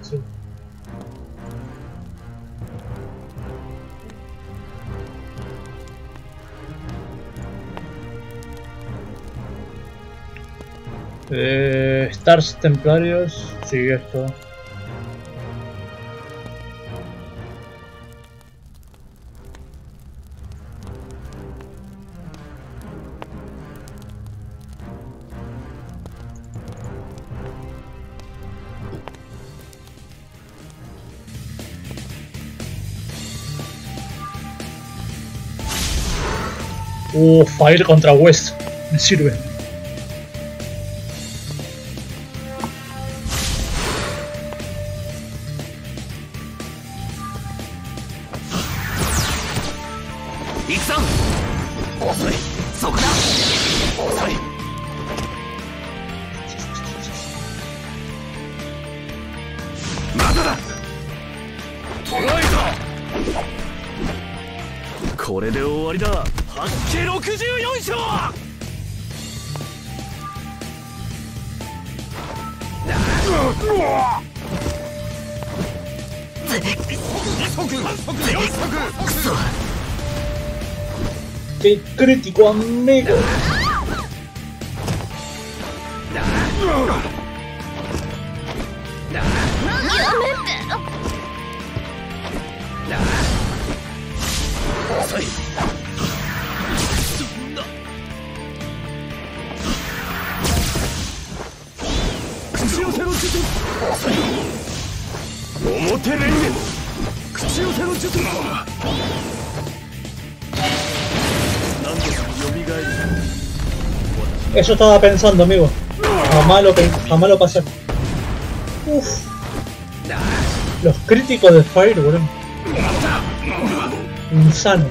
sí. Stars templarios, sí, esto. Fire contra West, me sirve. ¡Qué crítico, amigo! Eso estaba pensando, amigo. Jamás lo pasé. Uff. Los críticos de Fire, bro. Insano.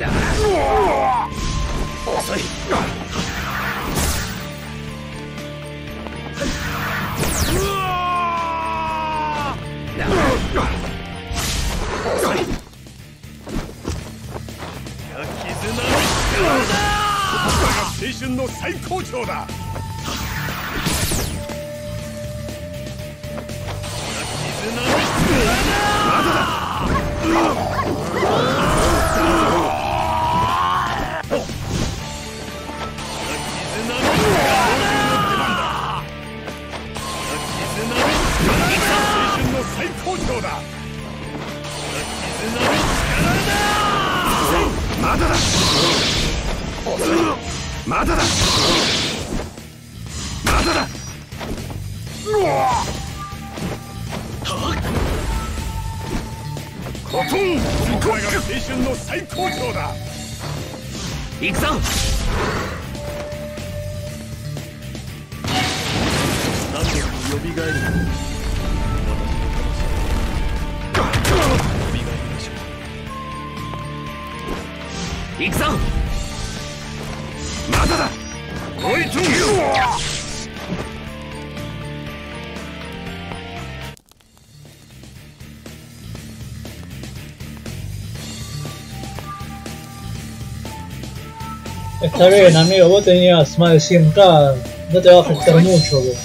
Está bien, amigo, vos tenías más de 100k, no te va a afectar mucho, bro.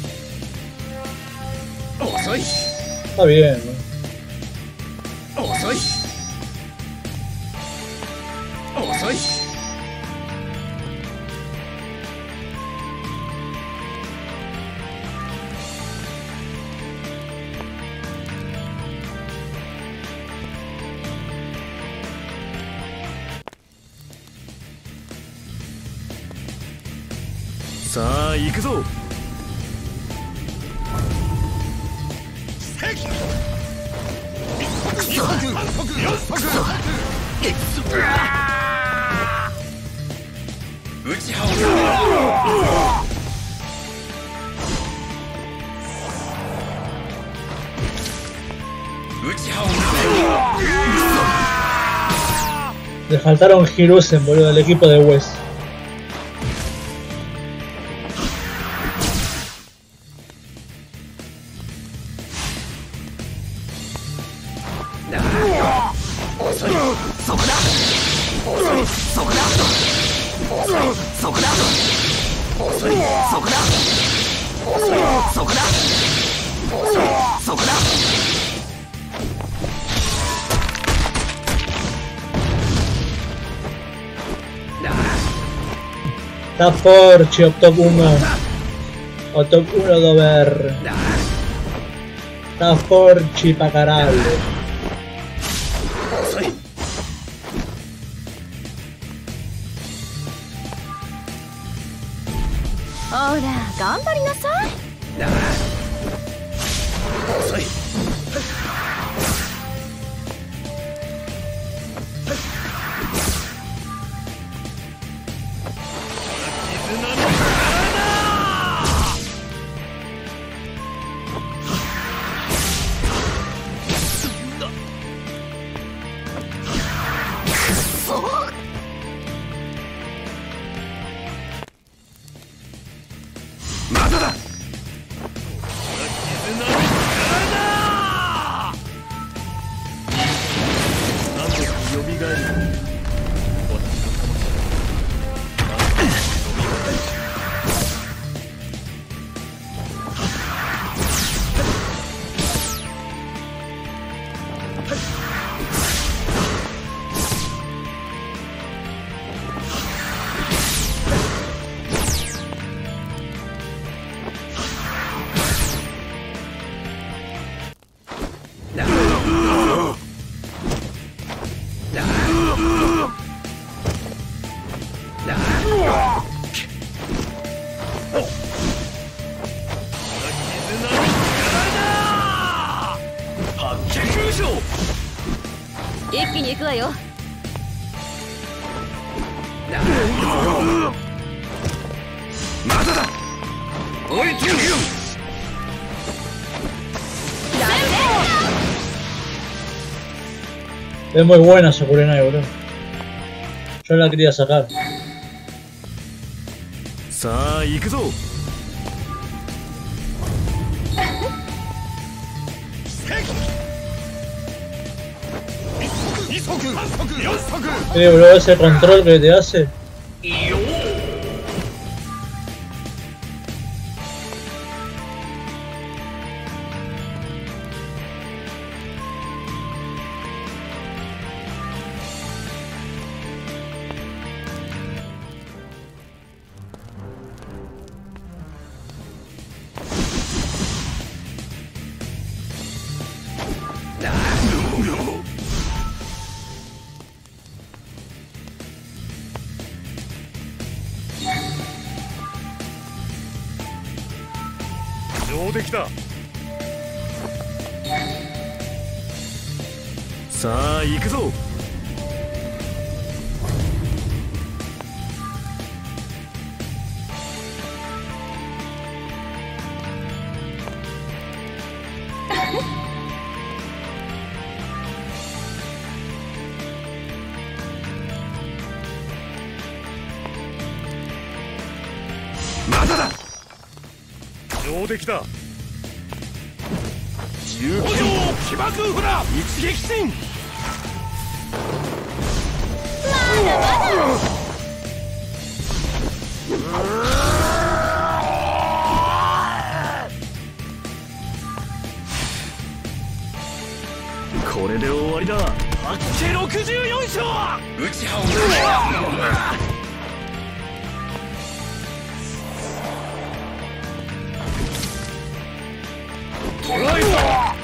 Está bien, ¿no? Le faltaron Hiruzen, boludo, del equipo de West. そこだ。 Da forci, o top 1. O top 1 dover. Da forci pa carallo. ほら頑張りなさい。 遅い。まだだ。何度か蘇る。 一気に行くわよ。 まだだ。おいトゥー。 Es muy buena esa Kurenai, boludo. Yo la quería sacar. さあ行くぞ。 Bro, ese control que te hace. 上出来だ。さあ行くぞ。まだだ。上出来だ。重機起爆フラ一撃戦。 まだまだ。 これで終わりだ。八景64勝。打ち羽織る。トライだ。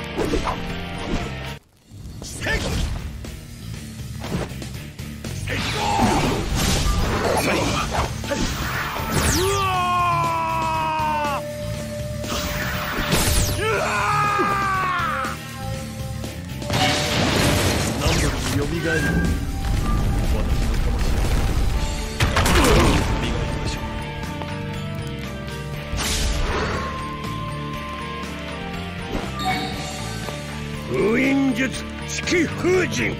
何度かよみがえる。私の魂を磨きましょう。封印術式封神。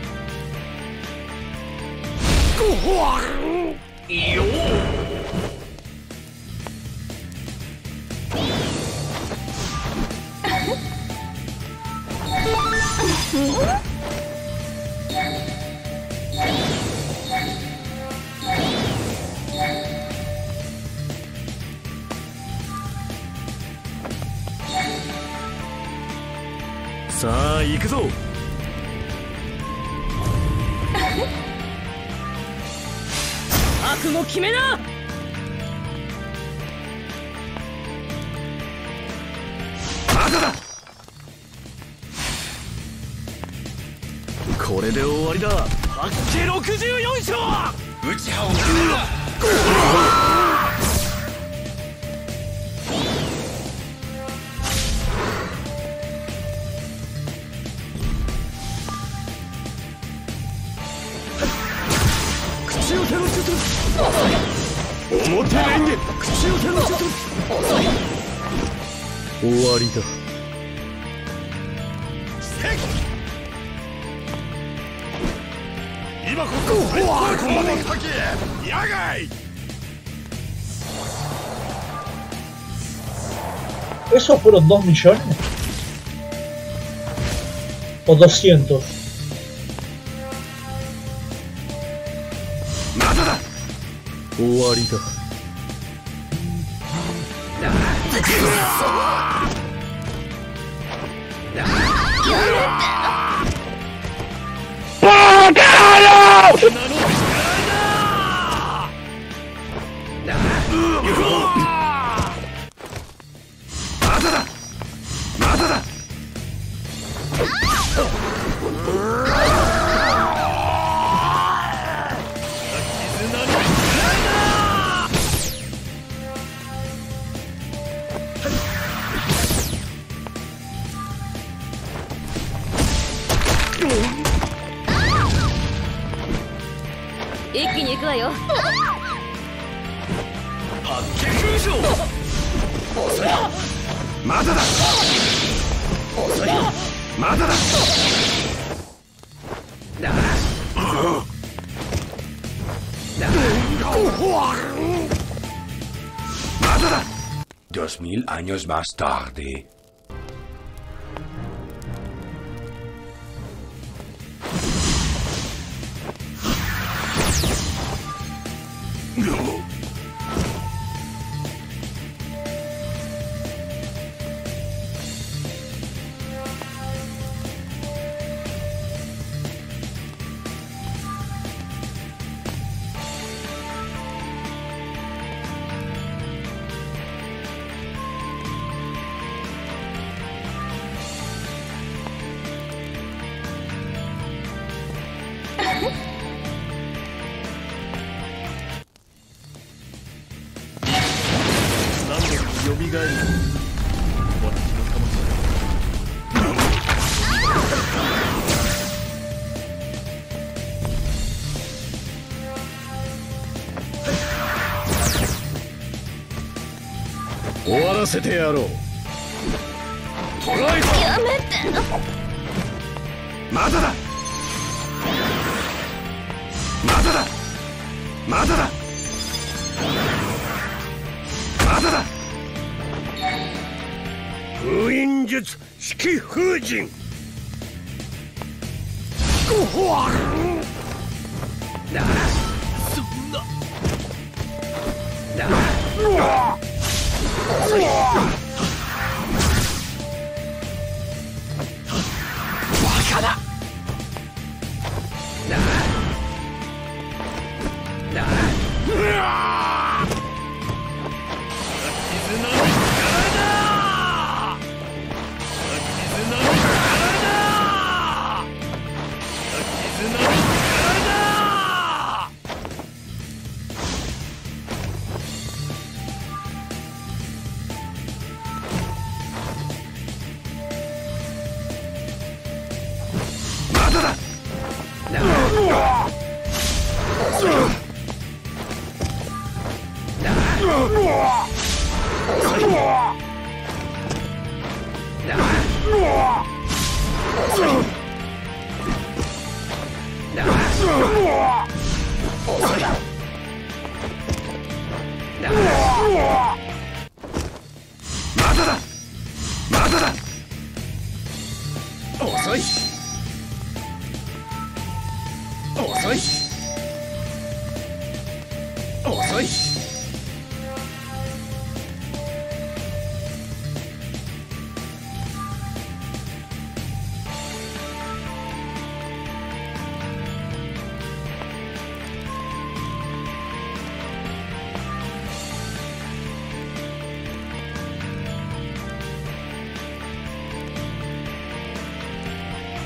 ごわんよ。 さあ行くぞ。 覚悟決めな。 まだだ。これで終わりだ。八景64勝。内派を決めろ。口寄せの術。表レンゲ。口寄せの術。終わりだ。今こそ最高峰までかけ。野外。 ¿Eso fueron 2 millones? ¿O 200? まだだ。終わりだ。バカ野郎！まだだ。まだだ。 一気に行くわよ。 八景空将。遅い。まだだ。遅い。まだだ。まだだ。2000 años más tarde. No. よみがえる。私の魂終わらせてやろう。トライだ。 やめて。 まだだ。まだだ。まだだ。まだだ。封印術式封神。そんな。バカだ。遅い。遅い。遅い。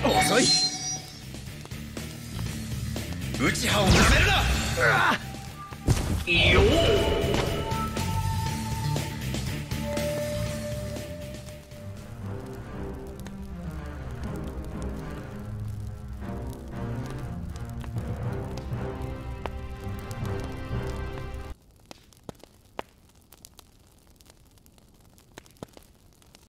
遅い。内葉をなめるな。よっ